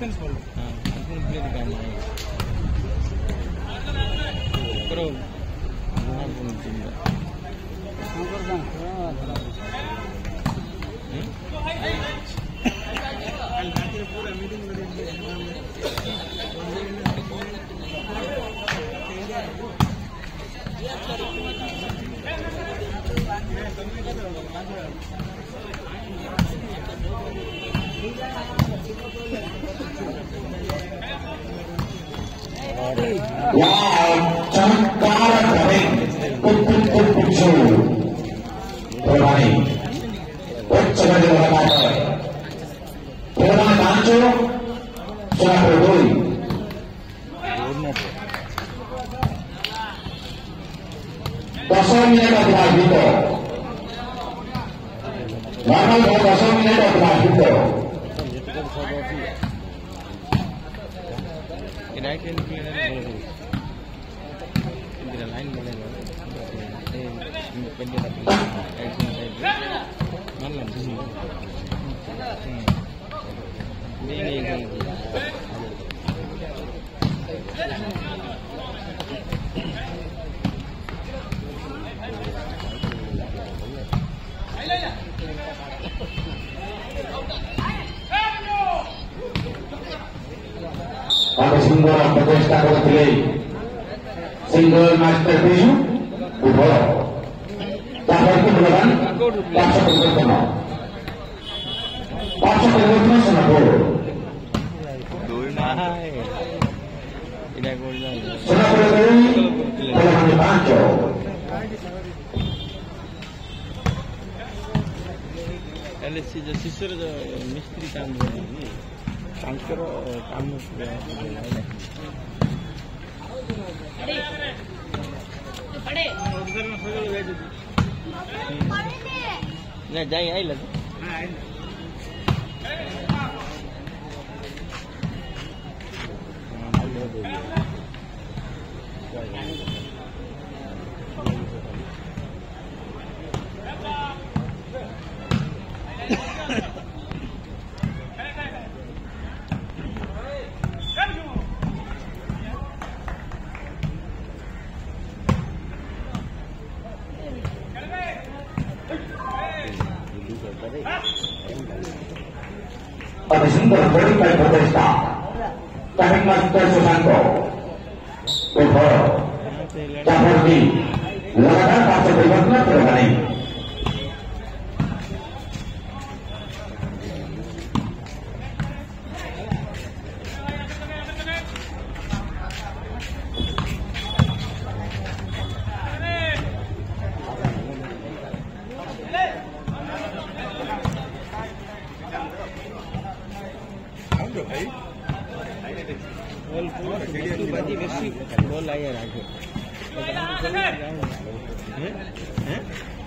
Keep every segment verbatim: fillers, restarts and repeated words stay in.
Defence बोल हां defence play का काम है करो गुना गुना टीम सुपर का कल पूरा मीटिंग में wow chमत्कार करें कुछ कुछ कुछ प्रभावी उच्च बजे वाला है प्रभावी कांचो सुना प्रभुई दस मिनट अतिबाहित नॉर्मल है दस मिनट अतिबाहित राइट हैंड प्लेयर है इंदिरा लाइन बनेगा ए इंडिपेंडेंट राइट साइड मतलब ये ये Pada single berpesta berpilih single masterpiece Ubho Tahap itu bukan Paksa Pergotama Paksa Pergotama sana Ubho sana Ubho Kalau hanya Panco L S C जो sister जो मिस्त्री काम कर रही है शंकर काम में पड़े नहीं जाए आई लगे Pada single vertical berpesta Tahap master Susanto Ubho Campurdi लगातार Paksa Pergotama Pergani भाई बॉल बाजी बेसी बॉल आया आगे हैं हैं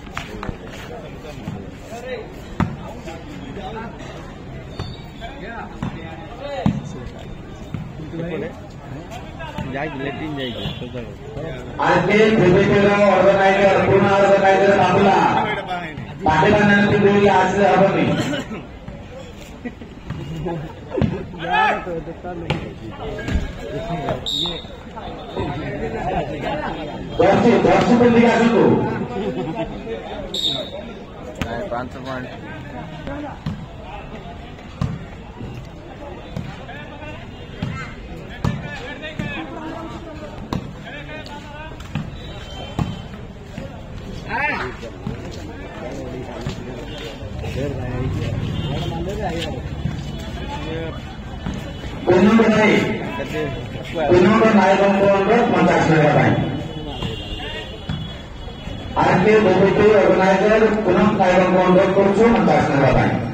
जाएगी लेटिन जाएगी आगे प्रिपेयर ऑर्गेनाइजर पूर्ण ऑर्गेनाइजर बाबूला बाबूला nanti dulu hasil apa nih दर्शी दर्शी पर लिखा दो पाँच सौ point Punong benai, punong benai komponen Pantas Negara. Akhir begitu organizer punong kaya komponen kursus Pantas Negara.